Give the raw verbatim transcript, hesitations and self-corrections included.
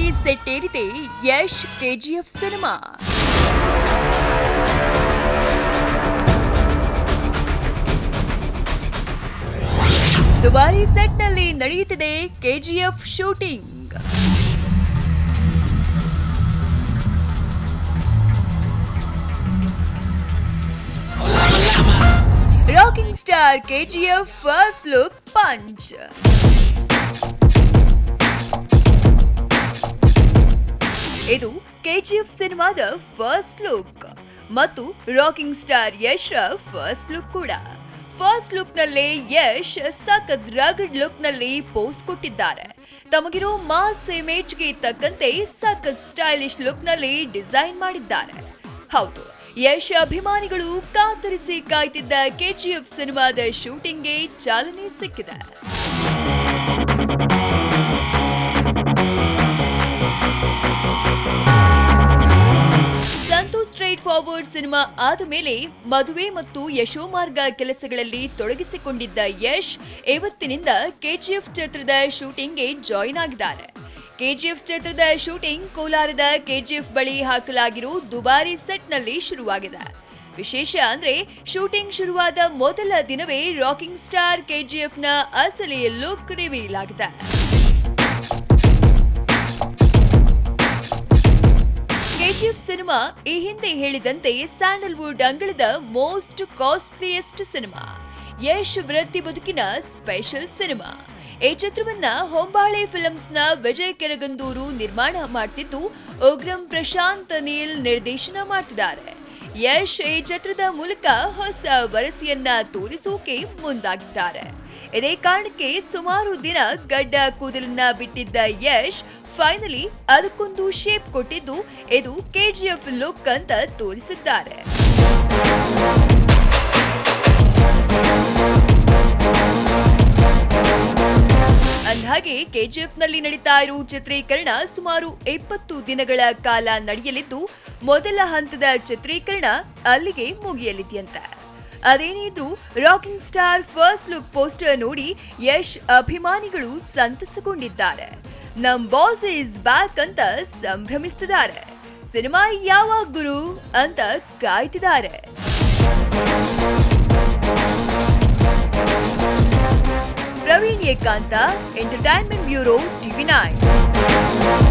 ಜೋರಾಗಿ ಸೆಟ್ಟೇರಿದೆ Yash KGF cinema. ದುಬಾರಿ ಸೆಟ್ನಲ್ಲಿ ನಡೆಯುತ್ತಿದೆ KGF shooting. Rocking star KGF first look punch. ಇದು ಕೆಜಿಎಫ್ ಸಿನಿಮಾದ ಫಸ್ಟ್ ಲುಕ್ ಮತ್ತು rocking star Yash first look ಕೂಡ. ಫಸ್ಟ್ ಲುಕ್ ನಲ್ಲೇ ಯಶ್ ಸಖತ್ ರಗಡ್ ಲುಕ್ ನಲ್ಲಿ ಪೋಸ್ ಕೊಟ್ಟಿದ್ದಾರೆ. ತಮಗಿರೋ ಮಾಸ್ ಇಮೇಜ್ಗೆ ತಕ್ಕಂತೆ ಸಖತ್ ಸ್ಟೈಲಿಶ್ ಲುಕ್ ನಲ್ಲಿ ಡಿಸೈನ್ ಮಾಡಿದ್ದಾರೆ. ಹೌದು, ಯಶ್ ಅಭಿಮಾನಿಗಳು ಕಾತರಿಸಿ ಕಾಯ್ತಿದ್ದ ಕೆಜಿಎಫ್ ಸಿನಿಮಾದ ಶೂಟಿಂಗ್ಗೆ ಚಾಲನೆ ಸಿಕ್ಕಿದೆ. ಸಂತೋಷ್ ಸ್ಟ್ರೈಟ್ ಫಾರ್ವರ್ಡ್ ಸಿನಿಮಾ ಆದ ಮೇಲೆ ಮದುವೆ ಮತ್ತು ಯಶೋಮಾರ್ಗ ಕೆಲಸಗಳಲ್ಲಿ ತೊಡಗಿಸಿಕೊಂಡಿದ್ದ ಯಶ್ ಇವತ್ತಿನಿಂದ ಕೆಜಿಎಫ್ ಚಿತ್ರದ ಶೂಟಿಂಗ್ಗೆ ಜಾಯಿನ್ ಆಗಿದ್ದಾರೆ. ಕೆಜಿಎಫ್ ಚಿತ್ರದ ಶೂಟಿಂಗ್ ಕೋಲಾರದ ಕೆಜಿಎಫ್ ಬಳಿ ಹಾಕಲಾಗಿರೋ ದುಬಾರಿ ಸೆಟ್ನಲ್ಲಿ ಶುರುವಾಗಿದೆ. ವಿಶೇಷ ಅಂದ್ರೆ ಶೂಟಿಂಗ್ ಶುರುವಾದ ಮೊದಲ ದಿನವೇ ರಾಕಿಂಗ್ ಸ್ಟಾರ್ ಕೆಜಿಎಫ್ನ ಅಸಲಿ ಲುಕ್ ರಿವೀಲ್ ಆಗಿದೆ. ಕೆಜಿಎಫ್ ಸಿನಿಮಾ ಈ ಹಿಂದೆ ಹೇಳಿದಂತೆ ಸ್ಯಾಂಡಲ್ವುಡ್ ಅಂಗಳದ ಮೋಸ್ಟ್ ಕಾಸ್ಟ್ಲಿಯೆಸ್ಟ್ ಸಿನಿಮಾ. ಯಶ್ ವೃತ್ತಿ ಬದುಕಿನ ಸ್ಪೆಷಲ್ ಸಿನಿಮಾ. ಈ ಚಿತ್ರವನ್ನ ಹೊಂಬಾಳೆ ಫಿಲ್ಮ್ಸ್ನ ವಿಜಯ್ ಕೆರಗಂದೂರು ನಿರ್ಮಾಣ ಮಾಡ್ತಿದ್ದು ಉಗ್ರಂ ಪ್ರಶಾಂತ್ ನೀಲ್ ನಿರ್ದೇಶನ ಮಾಡ್ತಿದ್ದಾರೆ. ಯಶ್ ಈ ಚಿತ್ರದ ಮೂಲಕ ಹೊಸ ವರಸೆಯನ್ನ ತೋರಿಸೋಕೆ ಮುಂದಾಗಿದ್ದಾರೆ. ಇದೇ ಕಾರಣಕ್ಕೆ ಸುಮಾರು ದಿನ ಗಡ್ಡ ಕೂದಲನ್ನ ಬಿಟ್ಟಿದ್ದ ಯಶ್ ಫೈನಲಿ ಅದಕ್ಕೊಂದು ಶೇಪ್ ಕೊಟ್ಟಿದ್ದು ಇದು ಕೆಜಿಎಫ್ ಲುಕ್ ಅಂತ ತೋರಿಸಿದ್ದಾರೆ. ಅಂದಹಾಗೆ ಕೆಜಿಎಫ್ ನಲ್ಲಿ ನಡೀತಾ ಇರೋ ಚಿತ್ರೀಕರಣ ಸುಮಾರು ಇಪ್ಪತ್ತು ದಿನಗಳ ಕಾಲ ನಡೆಯಲಿದ್ದು ಮೊದಲ ಹಂತದ ಚಿತ್ರೀಕರಣ ಅಲ್ಲಿಗೆ ಮುಗಿಯಲಿದೆಯಂತೆ. ಅದೇನಿದ್ರು rocking star first look poster ನೋಡಿ ಯಶ್ ಅಭಿಮಾನಿಗಳು ಸಂತಸಗೊಂಡಿದ್ದಾರೆ. ನಮ್ ಬಾಸ್ ಇಸ್ ಬ್ಯಾಕ್ ಅಂತ ಸಂಭ್ರಮಿಸುತ್ತಿದ್ದಾರೆ. ಸಿನಿಮಾ ಯಾವಾಗ ಗುರು ಅಂತ ಕಾಯ್ತಿದ್ದಾರೆ. ಪ್ರವೀಣ್ ಏಕಾಂತ, ಎಂಟರ್ಟೈನ್ಮೆಂಟ್ ಬ್ಯೂರೋ, ಟಿವಿ ನೈನ್.